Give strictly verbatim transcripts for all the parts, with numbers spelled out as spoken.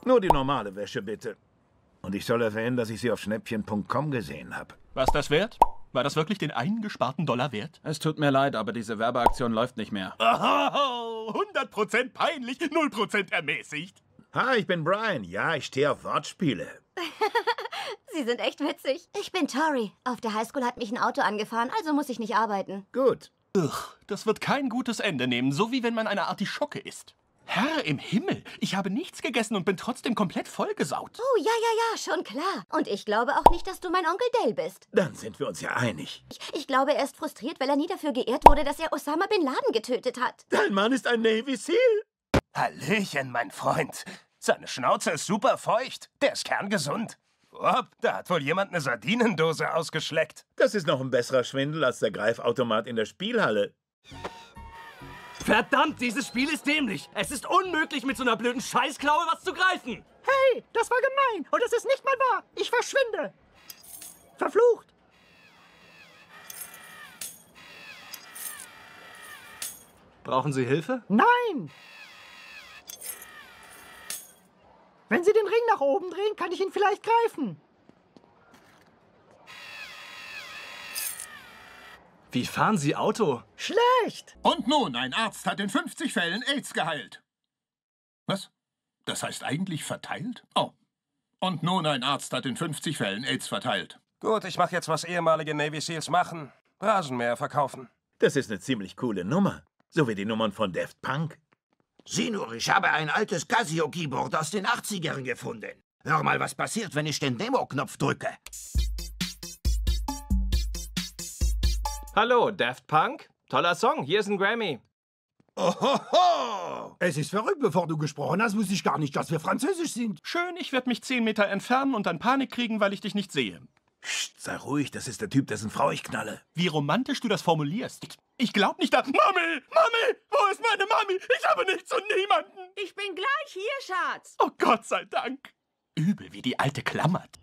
Nur die normale Wäsche, bitte. Und ich soll erwähnen, dass ich sie auf Schnäppchen punkt com gesehen habe. Was das wert? War das wirklich den eingesparten Dollar wert? Es tut mir leid, aber diese Werbeaktion läuft nicht mehr. Oh, hundert Prozent peinlich, null Prozent ermäßigt. Hi, ich bin Brian. Ja, ich stehe auf Wortspiele. Sie sind echt witzig. Ich bin Tori. Auf der Highschool hat mich ein Auto angefahren, also muss ich nicht arbeiten. Gut. Ugh, das wird kein gutes Ende nehmen, so wie wenn man eine Artischocke isst. Herr im Himmel, ich habe nichts gegessen und bin trotzdem komplett vollgesaut. Oh, ja, ja, ja, schon klar. Und ich glaube auch nicht, dass du mein Onkel Dale bist. Dann sind wir uns ja einig. Ich, ich glaube, er ist frustriert, weil er nie dafür geehrt wurde, dass er Osama Bin Laden getötet hat. Dein Mann ist ein Navy Seal. Hallöchen, mein Freund. Seine Schnauze ist super feucht. Der ist kerngesund. Hopp, da hat wohl jemand eine Sardinendose ausgeschleckt. Das ist noch ein besserer Schwindel als der Greifautomat in der Spielhalle. Verdammt, dieses Spiel ist dämlich. Es ist unmöglich, mit so einer blöden Scheißklaue was zu greifen. Hey, das war gemein und es ist nicht mal wahr. Ich verschwinde. Verflucht. Brauchen Sie Hilfe? Nein. Wenn Sie den Ring nach oben drehen, kann ich ihn vielleicht greifen. Wie fahren Sie Auto? Schlecht. Und nun, ein Arzt hat in fünfzig Fällen AIDS geheilt. Was? Das heißt eigentlich verteilt? Oh. Und nun, ein Arzt hat in fünfzig Fällen AIDS verteilt. Gut, ich mache jetzt, was ehemalige Navy Seals machen. Rasenmäher verkaufen. Das ist eine ziemlich coole Nummer. So wie die Nummern von Daft Punk. Sieh nur, ich habe ein altes Casio-Keyboard aus den achtzigern gefunden. Hör mal, was passiert, wenn ich den Demo-Knopf drücke. Hallo, Daft Punk. Toller Song, hier ist ein Grammy. Ohoho! Es ist verrückt, bevor du gesprochen hast, wusste ich gar nicht, dass wir französisch sind. Schön, ich werde mich zehn Meter entfernen und dann Panik kriegen, weil ich dich nicht sehe. Psst, sei ruhig, das ist der Typ, dessen Frau ich knalle. Wie romantisch du das formulierst. Ich, ich glaub nicht da... Mami! Mami! Wo ist meine Mami? Ich habe nichts und niemanden! Ich bin gleich hier, Schatz. Oh Gott sei Dank. Übel, wie die Alte klammert.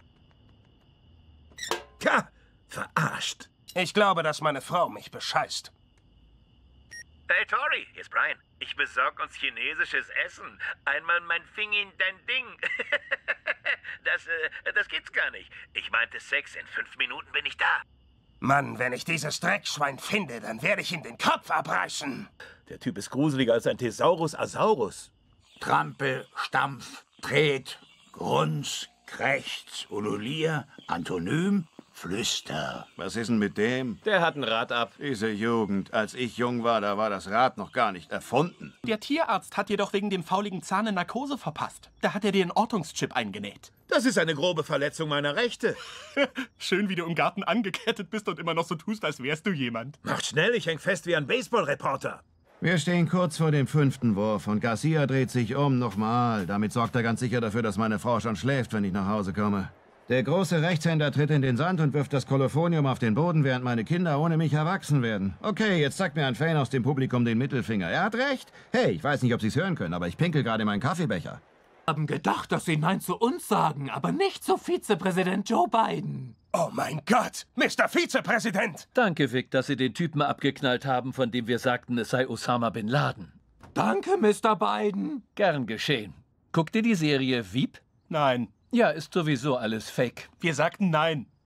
Tja, verarscht. Ich glaube, dass meine Frau mich bescheißt. Hey Tori, hier ist Brian. Ich besorg uns chinesisches Essen. Einmal mein Fing in dein Ding. das, äh, das geht's gar nicht. Ich meinte Sex, in fünf Minuten bin ich da. Mann, wenn ich dieses Dreckschwein finde, dann werde ich ihm den Kopf abreißen. Der Typ ist gruseliger als ein Thesaurus Asaurus. Trampel, Stampf, Tret, Grunz, Krächz, Ululier, Antonym, Flüster. Was ist denn mit dem? Der hat ein Rad ab. Diese Jugend. Als ich jung war, da war das Rad noch gar nicht erfunden. Der Tierarzt hat dir doch wegen dem fauligen Zahn eine Narkose verpasst. Da hat er dir einen Ortungschip eingenäht. Das ist eine grobe Verletzung meiner Rechte. Schön, wie du im Garten angekettet bist und immer noch so tust, als wärst du jemand. Macht schnell, ich häng fest wie ein Baseballreporter. Wir stehen kurz vor dem fünften Wurf und Garcia dreht sich um nochmal. Damit sorgt er ganz sicher dafür, dass meine Frau schon schläft, wenn ich nach Hause komme. Der große Rechtshänder tritt in den Sand und wirft das Kolophonium auf den Boden, während meine Kinder ohne mich erwachsen werden. Okay, jetzt zeigt mir ein Fan aus dem Publikum den Mittelfinger. Er hat recht. Hey, ich weiß nicht, ob Sie es hören können, aber ich pinkel gerade meinen Kaffeebecher. Wir haben gedacht, dass Sie Nein zu uns sagen, aber nicht zu Vizepräsident Joe Biden. Oh mein Gott, Mister Vizepräsident! Danke, Vic, dass Sie den Typen abgeknallt haben, von dem wir sagten, es sei Osama Bin Laden. Danke, Mister Biden. Gern geschehen. Guckt ihr die Serie Veep? Nein. Ja, ist sowieso alles Fake. Wir sagten nein.